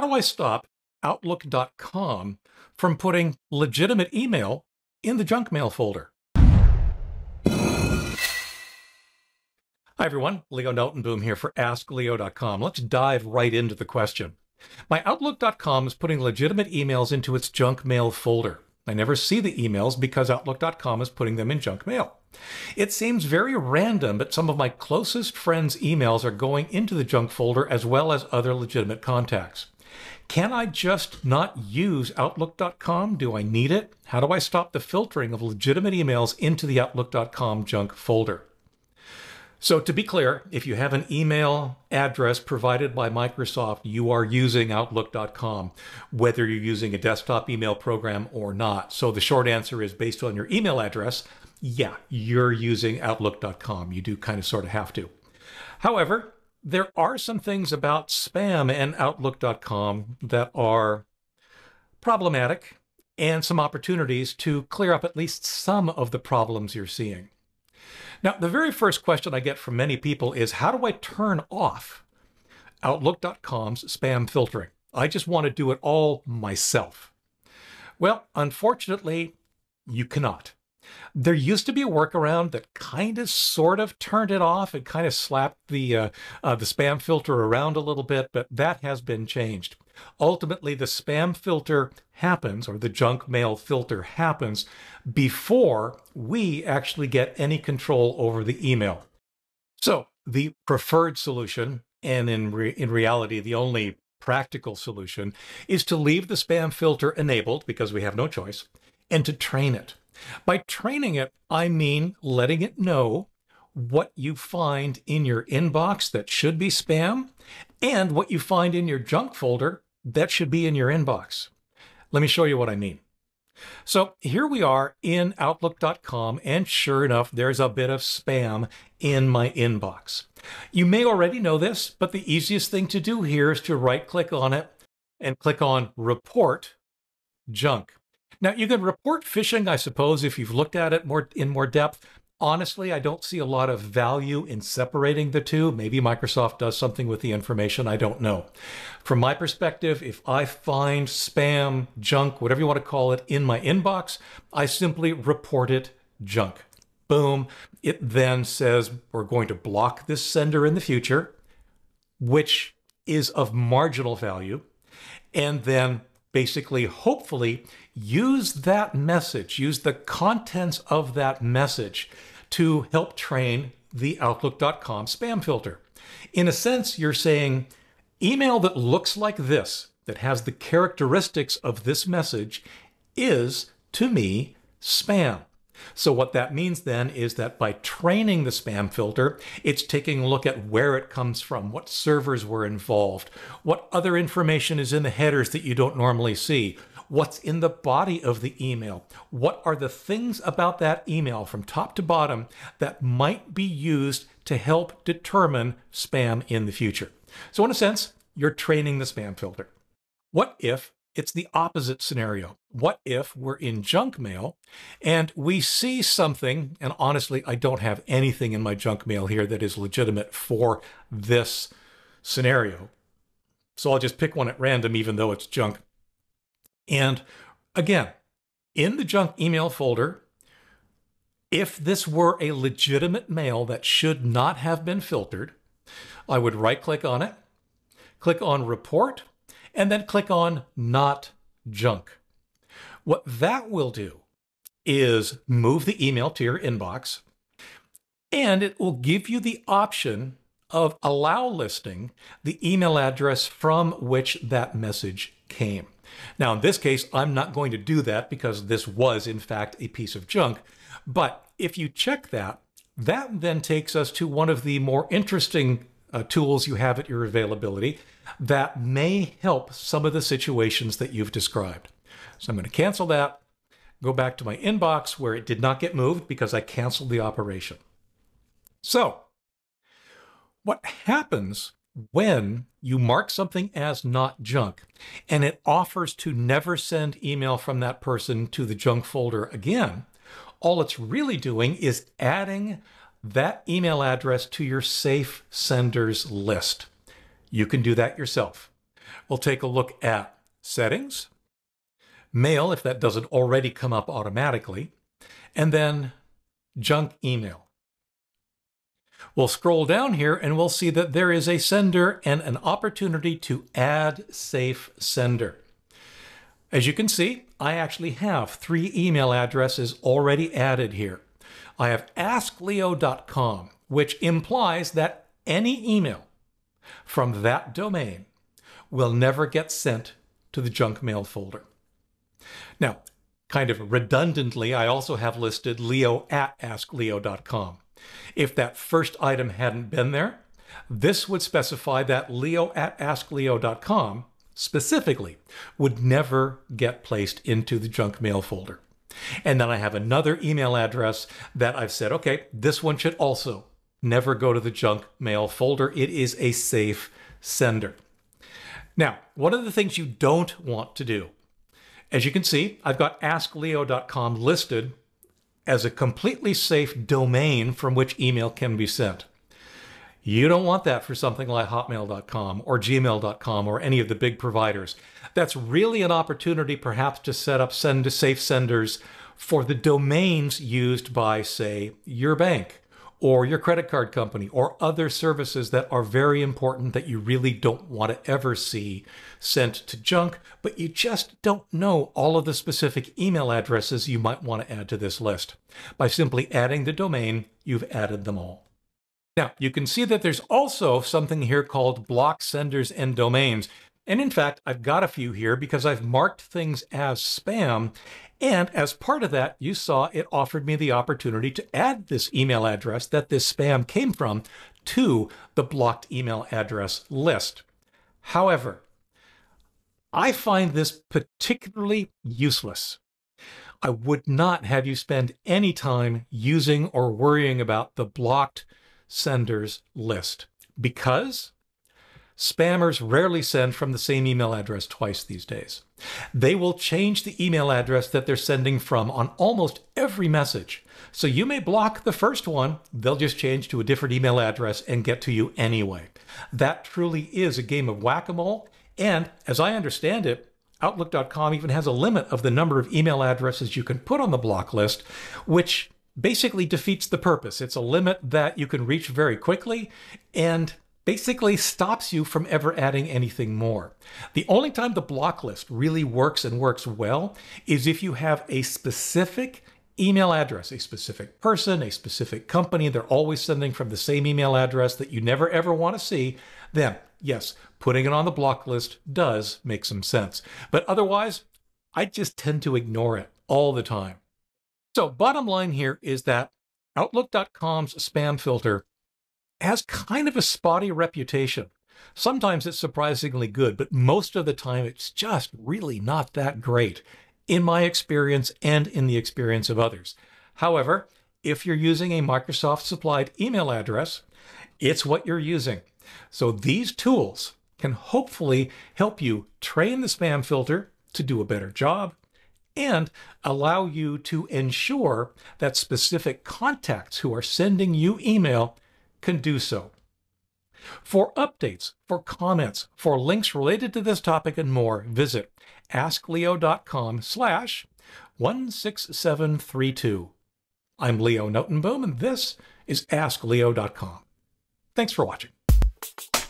How do I stop Outlook.com from putting legitimate email in the junk mail folder? Hi everyone, Leo Notenboom here for askleo.com. Let's dive right into the question. My Outlook.com is putting legitimate emails into its junk mail folder. I never see the emails because Outlook.com is putting them in junk mail. It seems very random, but some of my closest friends' emails are going into the junk folder as well as other legitimate contacts. Can I just not use Outlook.com? Do I need it? How do I stop the filtering of legitimate emails into the Outlook.com junk folder? So to be clear, if you have an email address provided by Microsoft, you are using Outlook.com, whether you're using a desktop email program or not. So the short answer is, based on your email address, yeah, you're using Outlook.com. You do kind of sort of have to. However, there are some things about spam and Outlook.com that are problematic and some opportunities to clear up at least some of the problems you're seeing. Now, the very first question I get from many people is, how do I turn off Outlook.com's spam filtering? I just want to do it all myself. Well, unfortunately, you cannot. There used to be a workaround that kind of sort of turned it off and kind of slapped the spam filter around a little bit, but that has been changed. Ultimately, the spam filter happens, or the junk mail filter happens, before we actually get any control over the email. So the preferred solution, and in reality the only practical solution, is to leave the spam filter enabled, because we have no choice, and to train it. By training it, I mean letting it know what you find in your inbox that should be spam and what you find in your junk folder that should be in your inbox. Let me show you what I mean. So here we are in Outlook.com, and sure enough, there's a bit of spam in my inbox. You may already know this, but the easiest thing to do here is to right-click on it and click on Report Junk. Now, you can report phishing, I suppose, if you've looked at it in more depth. Honestly, I don't see a lot of value in separating the two. Maybe Microsoft does something with the information, I don't know. From my perspective, if I find spam, junk, whatever you want to call it, in my inbox, I simply report it junk. Boom. It then says we're going to block this sender in the future, which is of marginal value, and then basically, hopefully, use that message, use the contents of that message to help train the Outlook.com spam filter. In a sense, you're saying, email that looks like this, that has the characteristics of this message, is, to me, spam. So what that means then is that by training the spam filter, it's taking a look at where it comes from, what servers were involved, what other information is in the headers that you don't normally see, what's in the body of the email, what are the things about that email from top to bottom that might be used to help determine spam in the future. So in a sense, you're training the spam filter. What if it's the opposite scenario? What if we're in junk mail and we see something, and honestly, I don't have anything in my junk mail here that is legitimate for this scenario. So I'll just pick one at random, even though it's junk. And again, in the junk email folder, if this were a legitimate mail that should not have been filtered, I would right-click on it, click on Report, and then click on Not Junk. What that will do is move the email to your inbox, and it will give you the option of allow listing the email address from which that message came. Now, in this case, I'm not going to do that because this was, in fact, a piece of junk. But if you check that, that then takes us to one of the more interesting tools you have at your availability that may help some of the situations that you've described. So I'm going to cancel that, go back to my inbox where it did not get moved because I canceled the operation. So what happens when you mark something as not junk and it offers to never send email from that person to the junk folder again, all it's really doing is adding that email address to your safe senders list. You can do that yourself. We'll take a look at Settings, Mail, if that doesn't already come up automatically, and then Junk Email. We'll scroll down here and we'll see that there is a sender and an opportunity to add safe sender. As you can see, I actually have 3 email addresses already added here. I have askleo.com, which implies that any email from that domain will never get sent to the junk mail folder. Now, kind of redundantly, I also have listed leo@askleo.com. If that first item hadn't been there, this would specify that leo@askleo.com specifically would never get placed into the junk mail folder. And then I have another email address that I've said, okay, this one should also never go to the junk mail folder. It is a safe sender. Now, one of the things you don't want to do, as you can see, I've got askleo.com listed as a completely safe domain from which email can be sent. You don't want that for something like hotmail.com or gmail.com or any of the big providers. That's really an opportunity perhaps to set up safe senders for the domains used by, say, your bank or your credit card company or other services that are very important that you really don't want to ever see sent to junk, but you just don't know all of the specific email addresses you might want to add to this list. By simply adding the domain, you've added them all. Now, you can see that there's also something here called block senders and domains. And in fact, I've got a few here because I've marked things as spam. And as part of that, you saw it offered me the opportunity to add this email address that this spam came from to the blocked email address list. However, I find this particularly useless. I would not have you spend any time using or worrying about the blocked senders list because spammers rarely send from the same email address twice these days. They will change the email address that they're sending from on almost every message. So you may block the first one, they'll just change to a different email address and get to you anyway. That truly is a game of whack-a-mole. And as I understand it, Outlook.com even has a limit of the number of email addresses you can put on the block list, which basically defeats the purpose. It's a limit that you can reach very quickly and basically stops you from ever adding anything more. The only time the block list really works and works well is if you have a specific email address, a specific person, a specific company, they're always sending from the same email address that you never ever want to see, then yes, putting it on the block list does make some sense. But otherwise, I just tend to ignore it all the time. So bottom line here is that Outlook.com's spam filter has kind of a spotty reputation. Sometimes it's surprisingly good, but most of the time it's just really not that great, in my experience and in the experience of others. However, if you're using a Microsoft-supplied email address, it's what you're using. So these tools can hopefully help you train the spam filter to do a better job and allow you to ensure that specific contacts who are sending you email can do so. For updates, for comments, for links related to this topic and more, visit askleo.com/16732. I'm Leo Notenboom, and this is askleo.com. Thanks for watching.